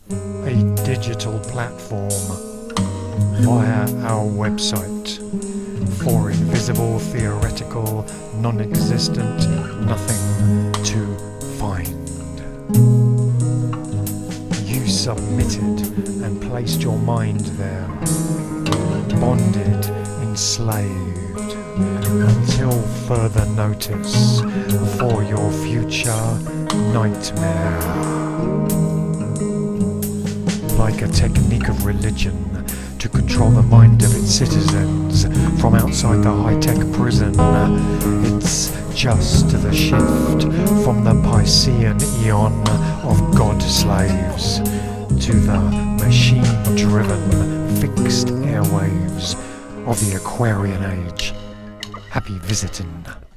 a digital platform via our website for invisible, theoretical, non-existent nothing to find. You submitted and placed your mind there, bonded, enslaved, until further notice for your future nightmare. Like a technique of religion to control the mind of its citizens from outside the high-tech prison, it's just the shift from the Piscean eon of god-slaves to the machine-driven fixed airwaves of the Aquarian Age. Happy visiting.